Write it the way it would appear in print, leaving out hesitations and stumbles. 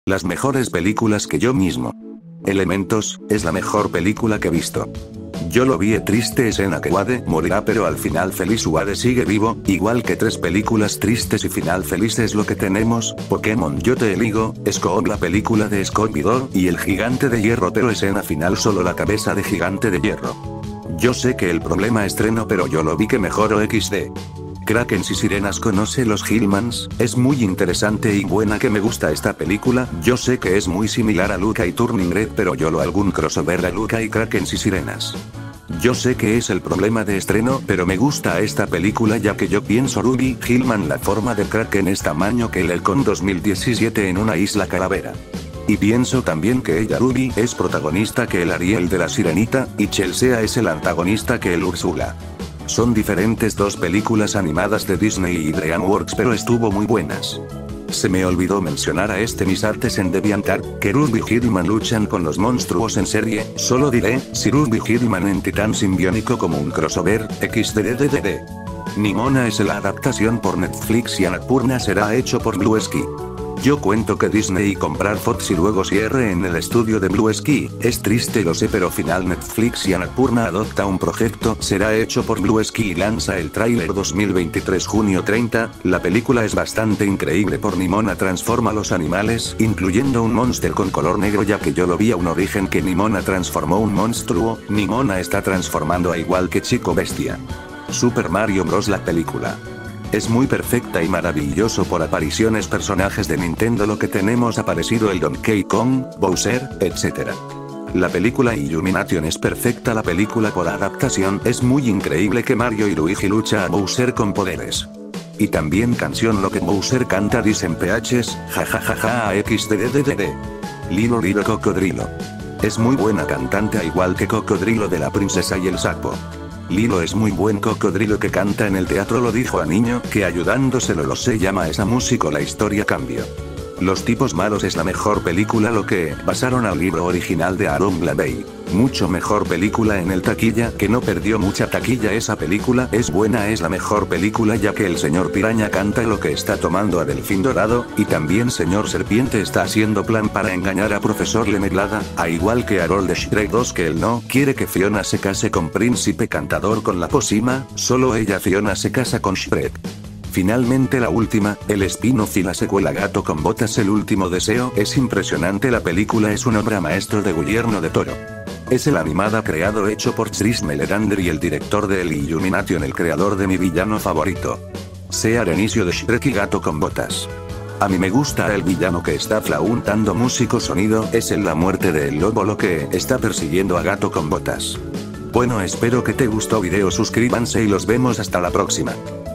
Las mejores películas que yo mismo. Elementos, es la mejor película que he visto. Yo lo vi triste escena que Wade morirá pero al final feliz Wade sigue vivo, igual que 3 películas tristes y final feliz es lo que tenemos, Pokémon yo te eligo, Scoob la película de Scooby-Doo y el Gigante de Hierro pero escena final solo la cabeza de Gigante de Hierro. Yo sé que el problema estreno pero yo lo vi que mejoró XD. Krakens y Sirenas conoce los Hillmans, es muy interesante y buena que me gusta esta película, yo sé que es muy similar a Luca y Turning Red pero yo lo algún crossover a Luca y Krakens y Sirenas. Yo sé que es el problema de estreno pero me gusta esta película ya que yo pienso Ruby Hillman la forma de Kraken es tamaño que el Halcón 2017 en una isla calavera. Y pienso también que ella Ruby es protagonista que el Ariel de la Sirenita, y Chelsea es el antagonista que el Úrsula. Son diferentes 2 películas animadas de Disney y DreamWorks pero estuvo muy buenas. Se me olvidó mencionar a mis artes en DeviantArt, que Ruby Hillman luchan con los monstruos en serie, solo diré, si Ruby Hillman en Titán Simbiónico como un crossover, xddddd. Nimona es la adaptación por Netflix y Annapurna será hecho por Blue Sky. Yo cuento que Disney comprar Fox y luego cierre en el estudio de Blue Sky, es triste lo sé pero final Netflix y Annapurna adopta un proyecto, será hecho por Blue Sky y lanza el tráiler 2023 junio 30, la película es bastante increíble por Nimona transforma los animales, incluyendo un monster con color negro ya que yo lo vi a un origen que Nimona transformó un monstruo, Nimona está transformando a igual que Chico Bestia. Super Mario Bros. La película. Es muy perfecta y maravilloso por apariciones personajes de Nintendo lo que tenemos aparecido el Donkey Kong, Bowser, etc. La película Illumination es perfecta la película por adaptación es muy increíble que Mario y Luigi lucha a Bowser con poderes. Y también canción lo que Bowser canta dicen PHs, jajajaja a xddddd. Lilo Lilo Cocodrilo. Es muy buena cantante a igual que Cocodrilo de la princesa y el sapo. Lilo es muy buen cocodrilo que canta en el teatro lo dijo a niño que ayudándoselo lo se llama esa músico la historia cambio. Los tipos malos es la mejor película lo que basaron al libro original de Aaron Blabey. Mucho mejor película en el taquilla que no perdió mucha taquilla esa película es buena es la mejor película ya que el señor piraña canta lo que está tomando a Delfín Dorado, y también señor serpiente está haciendo plan para engañar a profesor Lemelada, a igual que Harold de Shrek 2 que él no quiere que Fiona se case con Príncipe Cantador con la pócima, solo ella Fiona se casa con Shrek. Finalmente la última, el spin-off y la secuela Gato con Botas el último deseo es impresionante la película es una obra maestro de Guillermo del Toro. Es el animada creado hecho por Chris Meleander y el director de El Illumination el creador de mi villano favorito. Sea el inicio de Shrek y Gato con Botas. A mí me gusta el villano que está flauntando músico sonido es en la muerte del lobo lo que está persiguiendo a Gato con Botas. Bueno espero que te gustó video suscríbanse y los vemos hasta la próxima.